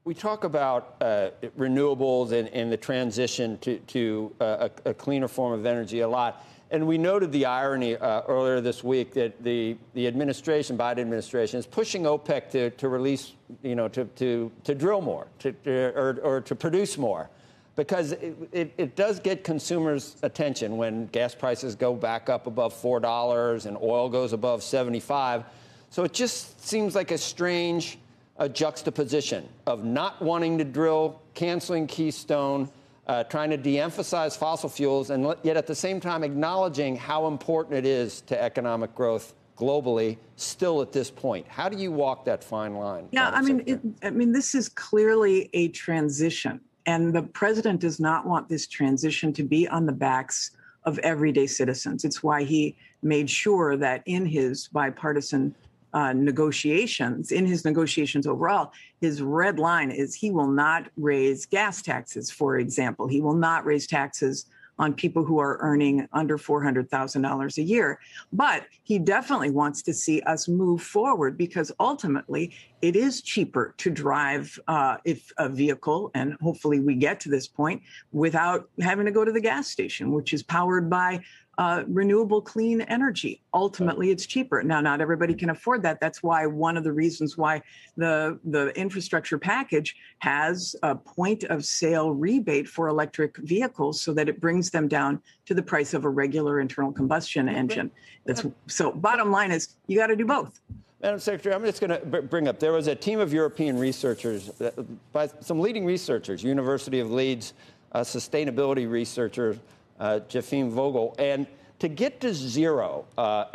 We talk about renewables and the transition to a cleaner form of energy a lot. And we noted the irony earlier this week that the administration, Biden administration, is pushing OPEC to release, to drill more, or to produce more, because it does get consumers' attention when gas prices go back up above $4 and oil goes above 75. So it just seems like a strange juxtaposition of not wanting to drill, canceling Keystone, trying to de-emphasize fossil fuels, and yet at the same time acknowledging how important it is to economic growth globally still at this point. How do you walk that fine line? Yeah, I mean, this is clearly a transition, and the president does not want this transition to be on the backs of everyday citizens. It's why he made sure that in his bipartisan negotiations overall, his red line is he will not raise gas taxes, for example. He will not raise taxes on people who are earning under $400,000 a year. But he definitely wants to see us move forward because ultimately it is cheaper to drive if a vehicle, and hopefully we get to this point, without having to go to the gas station, which is powered by renewable clean energy. Ultimately, it's cheaper. Now, not everybody can afford that. That's why one of the reasons why the infrastructure package has a point of sale rebate for electric vehicles so that it brings them down to the price of a regular internal combustion engine. So bottom line is you got to do both. Madam Secretary, I'm just going to bring up, there was a team of European researchers, by some leading researchers, University of Leeds, sustainability researcher, Jefim Vogel, and to get to zero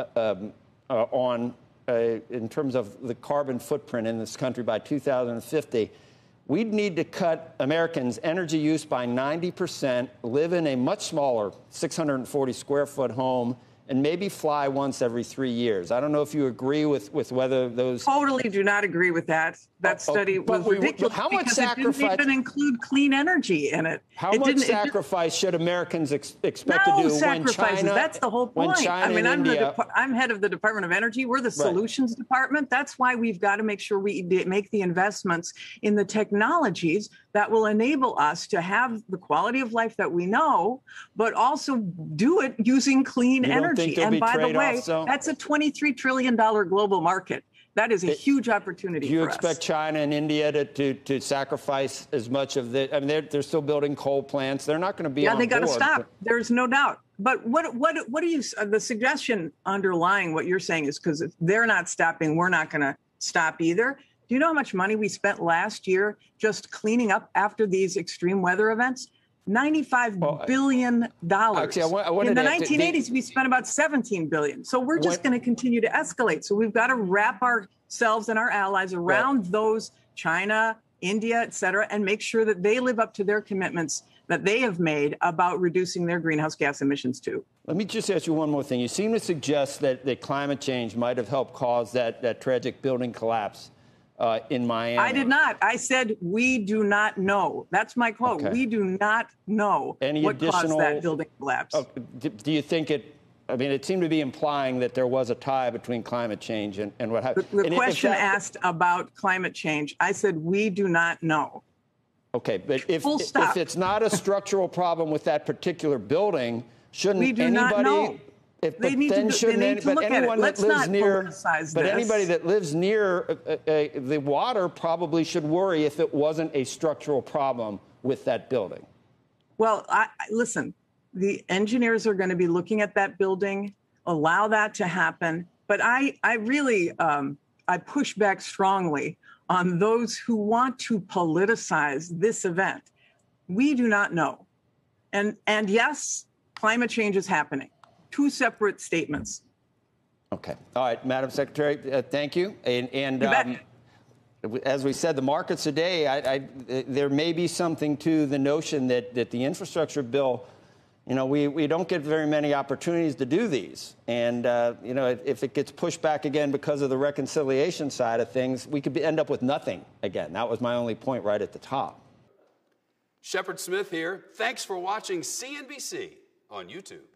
in terms of the carbon footprint in this country by 2050, we'd need to cut Americans' energy use by 90%, live in a much smaller 640 square foot home, and maybe fly once every 3 years. I don't know if you agree with whether those... Totally do not agree with that. That study was ridiculous. How much sacrifice... It didn't even include clean energy in it. How much sacrifice should Americans expect to do when China... That's the whole point. I'm head of the Department of Energy. We're the solutions department. That's why we've got to make sure we make the investments in the technologies that will enable us to have the quality of life that we know, but also do it using clean energy. And by the way, that's a $23 trillion global market. That is a huge opportunity for us. Do you expect China and India to sacrifice as much of the... I mean, they're still building coal plants. They're not going to be on board. Yeah, they got to stop. There's no doubt. But what do you... The suggestion underlying what you're saying is because if they're not stopping, we're not going to stop either. Do you know how much money we spent last year just cleaning up after these extreme weather events? $95 billion. Actually, in the 1980s, we spent about $17 billion. So we're just going to continue to escalate. So we've got to wrap ourselves and our allies around those, China, India, et cetera, and make sure that they live up to their commitments that they have made about reducing their greenhouse gas emissions too. Let me just ask you one more thing. You seem to suggest that climate change might have helped cause that tragic building collapse in Miami. I did not. I said we do not know. That's my quote. Okay. We do not know what caused that building collapse. Do you think it? I mean, it seemed to be implying that there was a tie between climate change and what happened. The question asked about climate change, I said we do not know. Okay, but if it's not a structural problem with that particular building, shouldn't we do anybody? Not know. Anybody that lives near the water probably should worry if it wasn't a structural problem with that building. Well, listen, the engineers are going to be looking at that building, allow that to happen. But I really push back strongly on those who want to politicize this event. We do not know. And yes, climate change is happening. Two separate statements. Okay. All right, Madam Secretary, thank you. And as we said, the markets today, there may be something to the notion that the infrastructure bill, we don't get very many opportunities to do these. And, if it gets pushed back again because of the reconciliation side of things, we could end up with nothing again. That was my only point right at the top. Shepard Smith here. Thanks for watching CNBC on YouTube.